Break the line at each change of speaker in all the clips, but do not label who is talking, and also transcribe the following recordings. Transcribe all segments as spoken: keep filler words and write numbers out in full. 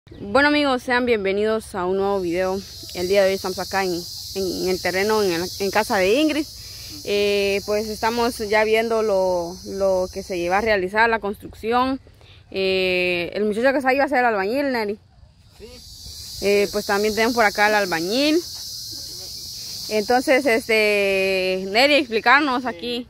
Bueno amigos, sean bienvenidos a un nuevo video. El día de hoy estamos acá en, en, en el terreno, en, el, en casa de Ingrid. Eh, pues estamos ya viendo lo, lo que se lleva a realizar, la construcción. Eh, el muchacho que está ahí va a ser el albañil, Neri.
Sí.
Eh, pues también tenemos por acá el albañil. Entonces, este, Neri, explicarnos aquí.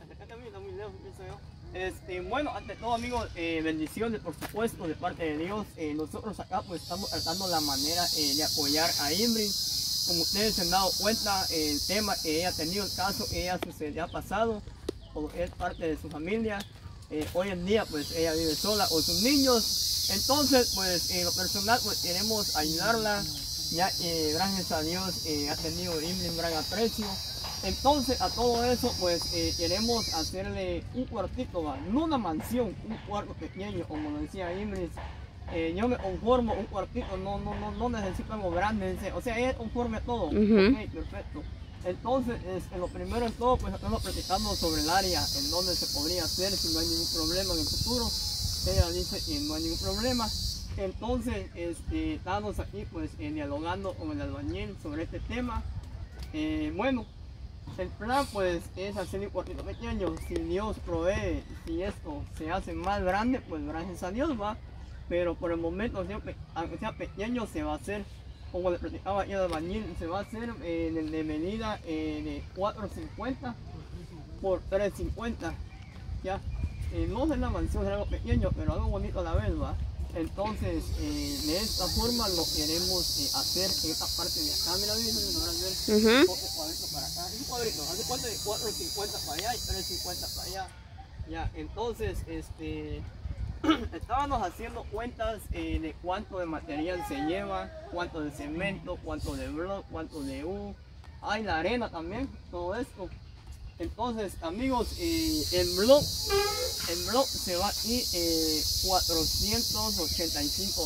Este, bueno, ante todo amigos, eh, bendiciones por supuesto de parte de Dios. Eh, nosotros acá pues estamos tratando la manera eh, de apoyar a Ingrid. Como ustedes se han dado cuenta, eh, el tema que ella ha tenido, el caso que ella se ha pasado, o es parte de su familia. Eh, hoy en día pues ella vive sola con sus niños. Entonces pues en lo personal pues queremos ayudarla. Ya eh, gracias a Dios eh, ha tenido Ingrid un gran aprecio. Entonces a todo eso pues eh, queremos hacerle un cuartito, ¿va? No una mansión, un cuarto pequeño como lo decía Ingrid. Eh, yo me conformo un cuartito, no, no, no, no necesito algo grande, o sea, ella es conforme a todo.
Uh-huh.
Ok, perfecto. Entonces, este, lo primero en todo, pues estamos platicando sobre el área en donde se podría hacer, si no hay ningún problema en el futuro. Ella dice que no hay ningún problema. Entonces, este, estamos aquí pues eh, dialogando con el albañil sobre este tema. Eh, bueno, el plan pues es hacer un cuartito pequeño. Si Dios provee, si esto se hace más grande, pues gracias a Dios va. Pero por el momento, aunque sea pequeño, se va a hacer, como le platicaba aquí al albañil, se va a hacer eh, de, de medida eh, de cuatro cincuenta por tres cincuenta. Ya, eh, no es la mansión, es algo pequeño, pero algo bonito a la vez, va. Entonces, eh, de esta forma lo queremos eh, hacer en esta parte de acá. Mira, mira, ver,
Uh-huh.
un cuadrito para acá, un cuadrito, hace cuenta de cuatro cincuenta para allá y tres cincuenta para allá. Ya, entonces, este, estábamos haciendo cuentas eh, de cuánto de material se lleva, cuánto de cemento, cuánto de block, cuánto de U, hay la arena también, todo esto. Entonces, amigos, eh, el block, el block se va a ir eh, cuatrocientos ochenta y cinco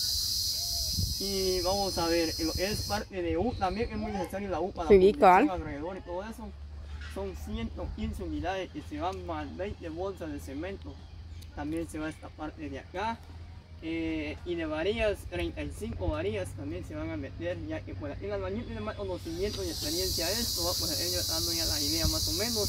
blocks. Y vamos a ver, es parte de U, también es muy necesario la U para
Sí,
la
claro.
alrededor y todo eso. Son ciento quince unidades que se van más veinte bolsas de cemento. También se va esta parte de acá. Eh, y de varillas, treinta y cinco varillas también se van a meter, ya que pues aquí el albañil tiene más conocimiento y experiencia a esto, ¿va? Pues ellos dando ya la idea más o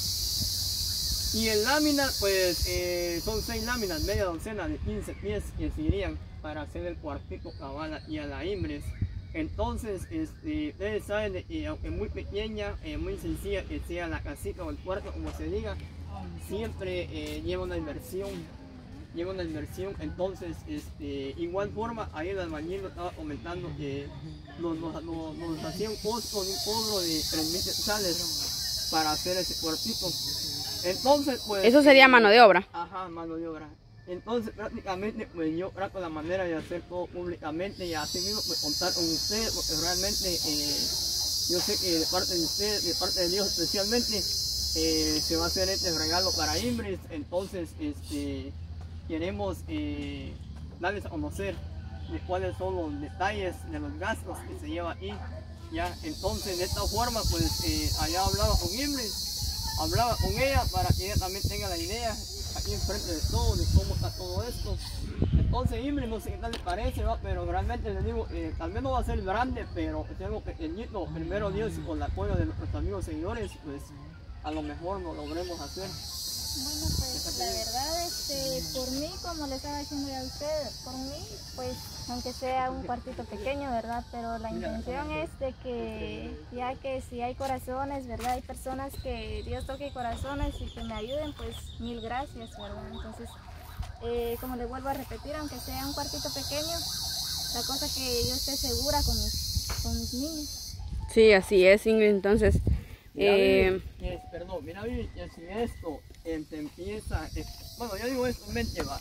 menos. Y en lámina, pues eh, son seis láminas, media docena de quince pies que se irían para hacer el cuartito cabana y a la Ingrid. Entonces, este, ustedes saben de que aunque muy pequeña, eh, muy sencilla que sea la casita o el cuarto, como se diga, siempre eh, lleva una inversión. Lleva una inversión, entonces, este, igual forma, ahí el albañil nos estaba comentando que nos, nos, nos, nos hacía un costo de un cobro de tres mil quetzales para hacer ese cuartito. Entonces, pues...
Eso sería
eh,
mano de obra.
Ajá, mano de obra. Entonces, prácticamente, pues yo trato la manera de hacer todo públicamente y así mismo, pues contar con ustedes, porque realmente, eh, yo sé que de parte de ustedes, de parte de Dios especialmente, eh, se va a hacer este regalo para Ingrid. Entonces, este... queremos eh, darles a conocer de cuáles son los detalles de los gastos que se lleva ahí. Ya, entonces de esta forma pues eh, allá hablaba con Ingrid, hablaba con ella para que ella también tenga la idea aquí enfrente de todo, de cómo está todo esto. Entonces Ingrid, no sé qué tal le parece, ¿va? Pero realmente les digo, eh, tal vez no va a ser grande, pero es algo pequeñito. Primero Dios y con el apoyo de nuestros amigos seguidores, pues a lo mejor lo logremos hacer.
Bueno, pues la verdad, este, por mí, como le estaba diciendo ya a usted, por mí, pues aunque sea un cuartito pequeño, ¿verdad? Pero la intención es de que, ya que si hay corazones, ¿verdad? Hay personas que Dios toque corazones y que me ayuden, pues mil gracias, ¿verdad? Entonces, eh, como le vuelvo a repetir, aunque sea un cuartito pequeño, la cosa que yo esté segura con mis, con mis niños.
Sí, así es, Ingrid. Entonces,
Mira,
eh...
Vivi, es, perdón, mira Vivi, que si esto eh, te empieza, eh, bueno yo digo esto en mente, va,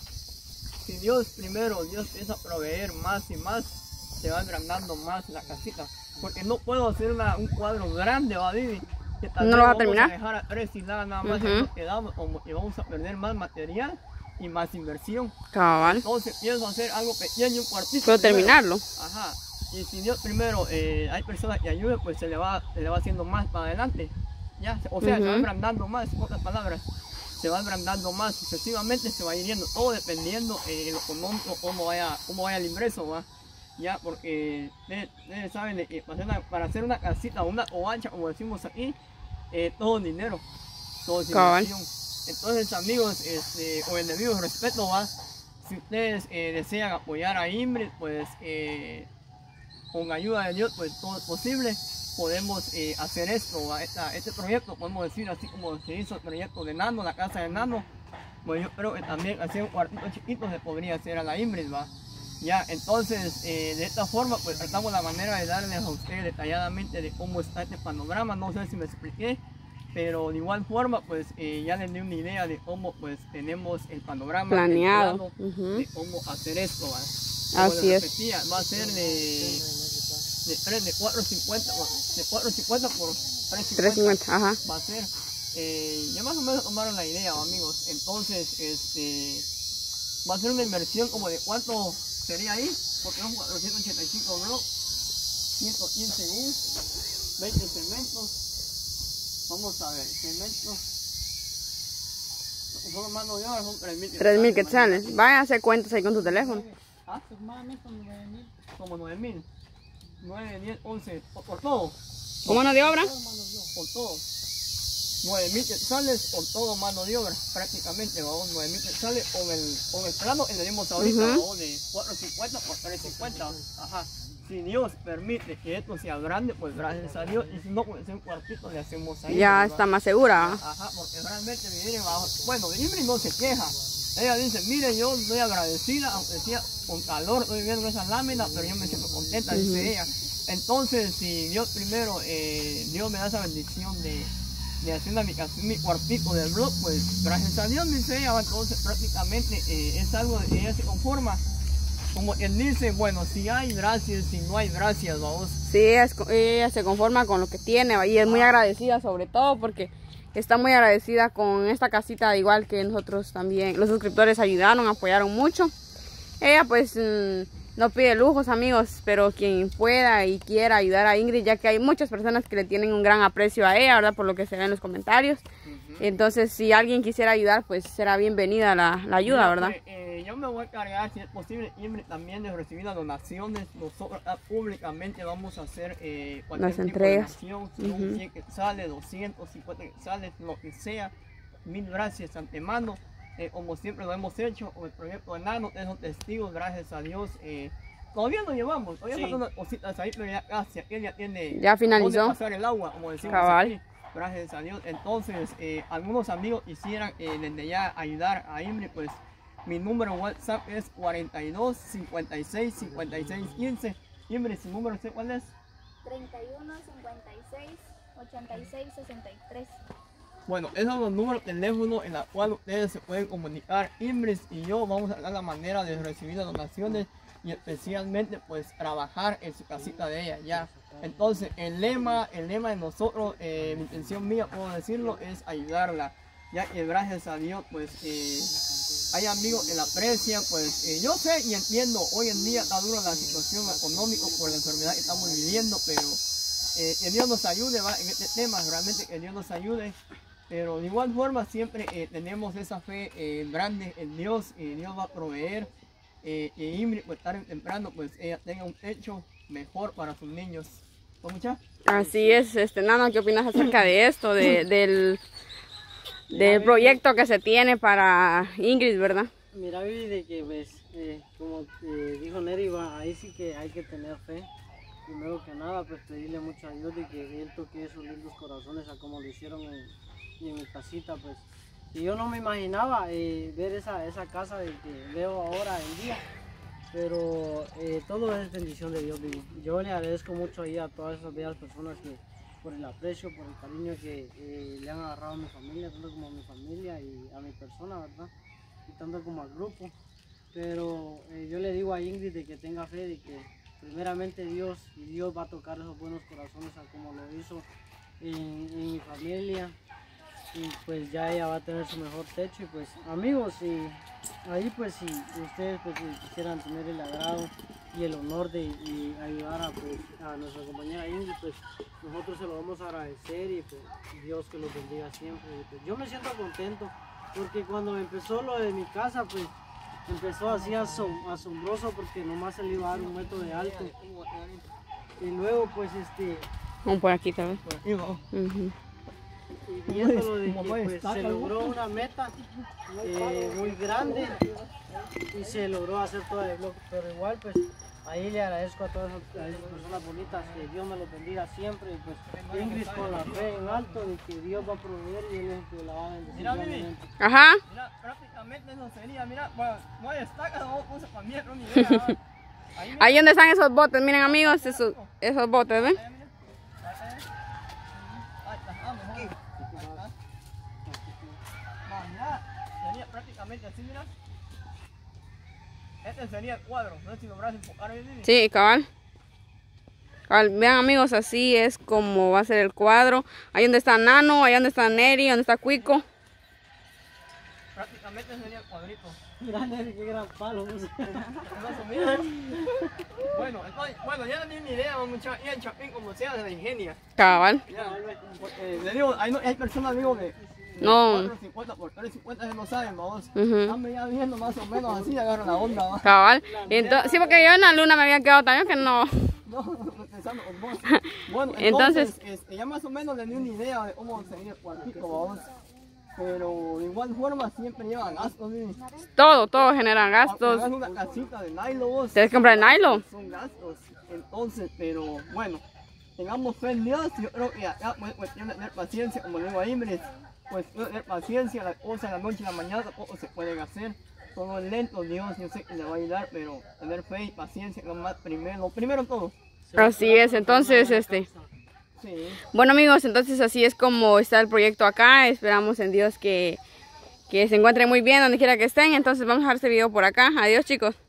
si Dios primero, Dios empieza a proveer más y más, se va agrandando más la casita, porque no puedo hacer una, un cuadro grande, va Vivi, que tal
¿No
vez
lo vas a
vamos
terminar?
a dejar a tres islas nada más,
Uh-huh.
y nos quedamos, como, y vamos a perder más material y más inversión.
Cabal.
Entonces pienso hacer algo pequeño, un cuartito.
Puedo
primero.
terminarlo.
Ajá. Y si Dios primero eh, hay personas que ayuden, pues se le va, se le va haciendo más para adelante. Ya, o sea,
Uh-huh.
se va agrandando más, en otras palabras. Se va agrandando más, sucesivamente se va yendo, todo dependiendo eh, lo económico, cómo vaya, cómo vaya el ingreso, ¿va? ya, porque ustedes saben de que para hacer, una, para hacer una casita o una ovacha, como decimos aquí, eh, todo dinero, todo es inversión. Entonces, amigos, este, o el debido respeto, va, si ustedes eh, desean apoyar a Ingrid, pues eh, con ayuda de Dios, pues todo es posible. Podemos eh, hacer esto, ¿va? Esta, este proyecto, podemos decir, así como se hizo el proyecto de Nano, la casa de Nano, pues yo creo que también hacer un cuartito chiquito se podría hacer a la Ingrid, ¿va? Ya, entonces, eh, de esta forma, pues tratamos la manera de darles a ustedes detalladamente de cómo está este panorama. No sé si me expliqué, pero de igual forma, pues eh, ya les di una idea de cómo pues tenemos el panorama
planeado,
el plano, uh-huh. de cómo hacer esto, ¿va?
Así es.
Repetía, va a ser de, de, de cuatro cincuenta, de cuatro cincuenta por tres cincuenta,
ajá.
Va a ser, eh, ya más o menos tomaron la idea, amigos. Entonces, este, va a ser una inversión como de cuánto sería ahí, porque son cuatrocientos ochenta y cinco blocks, ciento quince U, veinte cementos. Vamos a ver, cementos. Son mano de obra, son tres mil
quetzales. Vayan a hacer cuentas ahí con tu teléfono.
¿Ah? Como nueve mil. nueve, diez, once, por, por todo.
¿Cómo mano de obra?
Por todo. nueve mil quetzales por todo mano de obra, prácticamente, vamos, nueve mil quetzales con el, con el plano que le dimos ahorita, uh-huh. vamos, de cuatro cincuenta por tres cincuenta, ajá. Si Dios permite que esto sea grande, pues gracias a Dios, y si no, pues un cuartito le hacemos ahí.
Ya
¿verdad?
Está más segura.
Ajá, porque realmente miren, bueno, Ingrid no se queja. Ella dice, mire, yo estoy agradecida, aunque sea con calor, estoy viendo esas láminas, pero yo me siento contenta, uh-huh. dice ella. Entonces, si Dios primero, eh, Dios me da esa bendición de, de hacer una, mi, mi cuartito del blog, pues gracias a Dios, dice ella, entonces prácticamente eh, es algo de que ella se conforma. Como él dice, bueno, si hay gracias, si no hay gracias, vamos.
Sí, es, ella se conforma con lo que tiene y es muy agradecida sobre todo porque está muy agradecida con esta casita, igual que nosotros también. Los suscriptores ayudaron, apoyaron mucho. Ella pues mmm, no pide lujos, amigos, pero quien pueda y quiera ayudar a Ingrid, ya que hay muchas personas que le tienen un gran aprecio a ella, ¿verdad? Por lo que se ve en los comentarios. Uh-huh. Entonces, si alguien quisiera ayudar, pues será bienvenida la, la ayuda, Mira, ¿verdad?
Pues, eh, yo me voy a encargar, si es posible, Ingrid, también de recibir las donaciones. Nosotros ah, públicamente vamos a hacer eh, cualquier
las
tipo
entregas.
de donación, si uh-huh. cien quetzales, doscientos cincuenta quetzales, lo que sea. Mil gracias de antemano. Eh, como siempre lo hemos hecho con el proyecto de Nano, esos testigos, gracias a Dios. Eh, todavía lo llevamos, todavía sí. faltan unas cositas ahí, pero ya casi, aquel ya tiene
ya finalizó.
pasar el agua, como decimos
Cabal.
Aquí, gracias a Dios. Entonces, eh, algunos amigos quisieran eh, desde ya ayudar a Ingrid, pues mi número WhatsApp es cuarenta y dos, cincuenta y seis, cincuenta y seis, quince. Ingrid, ¿su número usted cuál es?
treinta y uno, cincuenta y seis, ochenta y seis, sesenta y tres.
Bueno, esos son los números de teléfono en los cuales ustedes se pueden comunicar. Ingrid y yo vamos a dar la manera de recibir las donaciones y especialmente pues trabajar en su casita de ella ya. Entonces el lema, el lema de nosotros, eh, mi intención mía, puedo decirlo, es ayudarla. Ya que gracias a Dios pues eh, hay amigos que la aprecian, pues eh, yo sé y entiendo, hoy en día está dura la situación económica por la enfermedad que estamos viviendo, pero eh, que Dios nos ayude, ¿va? En este tema, realmente que Dios nos ayude. Pero de igual forma siempre eh, tenemos esa fe eh, grande en Dios, y Dios va a proveer, eh, y Ingrid pues tarde o temprano pues ella tenga un techo mejor para sus niños. ¿No, mucha?
Así es, este Nano, ¿qué opinas acerca de esto, de, del, del proyecto que se tiene para Ingrid, verdad?
Mira, Vivi, de que pues, eh, como eh, dijo Neri, va, ahí sí que hay que tener fe. Primero que nada, pues pedirle mucho a Dios de que Él toque esos lindos corazones a como lo hicieron en y en mi casita, pues. Y yo no me imaginaba eh, ver esa, esa casa de que veo ahora en día, pero eh, todo es bendición de Dios. Yo le agradezco mucho ahí a todas esas bellas personas que por el aprecio, por el cariño que eh, le han agarrado a mi familia, tanto como a mi familia y a mi persona, ¿verdad? Y tanto como al grupo. Pero eh, yo le digo a Ingrid de que tenga fe, de que primeramente Dios, y Dios va a tocar esos buenos corazones a como lo hizo en, en mi familia. Y pues ya ella va a tener su mejor techo. Y pues amigos, y ahí pues si ustedes pues, si quisieran tener el agrado y el honor de y ayudar a, pues, a nuestra compañera Ingrid, pues nosotros se lo vamos a agradecer y pues Dios que los bendiga siempre. Y, pues, yo me siento contento porque cuando empezó lo de mi casa, pues empezó así asom- asombroso porque nomás se le iba a dar un metro de alto. Y luego pues este,
Vamos por aquí tal vez.
Por aquí, vamos.
Ujú.
y viéndolo de que
Como
pues,
está,
se
¿no?
logró una meta eh, muy grande y se logró hacer todo el bloque, pero igual pues ahí le agradezco a todas esas, a esas personas bonitas, que Dios me los bendiga siempre, y pues Ingrid con la fe en alto de que Dios va a proveer y Él es el que la va a bendecir.
Mira, Mimi.
grandemente.
Ajá.
Mira, prácticamente eso sería, mira, bueno, no hay estaca, no puse para mí, no ni idea. Ahí, mira,
Ahí donde están esos botes, miren amigos, esos, esos botes, ¿ven?
ahí, mira. Ahí, ahí. Ahí está, ah, mejor. Ahí está. Va, mira, sería prácticamente así, mira. Este sería el cuadro, no sé si logras enfocar ahí, Mimi.
Sí, cabal. Cabal. Vean amigos, así es como va a ser el cuadro. Ahí donde está Nano, ahí donde está Neri, donde está Cuico.
Prácticamente sería el cuadrito.
Mira, Neri, qué gran palo.
Eso, mira. Bueno, entonces, bueno, ya no tengo ni idea, muchachos. Y el Chapín, como sea, se la ingenia.
Cabal.
Ya, eh, le digo, hay, no- hay personas, digo, que
No.
cuatro cincuenta por tres cincuenta no saben, vamos.
Ujú.
Están ya viendo más o menos así, agarran la onda, ¿va?
Cabal. Entonces, sí, porque yo en la luna me había quedado también que no.
No, pensando en vos. Bueno,
Entonces-
entonces, este, ya más o menos le di una idea de cómo sería el cuartito, vamos. Pero de igual forma siempre llevan gastos, ¿sí?
Todo, todo genera gastos.
Hagas una casita de nylon, vos.
Tienes que comprar nylon.
Son gastos. Entonces, pero bueno, tengamos fe en Dios. Yo creo que acá pues, cuestión de tener paciencia, como le digo a Ingrid, pues tener paciencia, las cosas en la noche y en la mañana tampoco se pueden hacer. Todo es lento, Dios, yo sé que le va a ayudar, pero tener fe y paciencia es lo más primero, lo primero en todo.
Así es, entonces, este.
Sí.
Bueno amigos, entonces así es como está el proyecto acá. Esperamos en Dios que, que se encuentren muy bien donde quiera que estén. Entonces vamos a dejar este video por acá. Adiós chicos.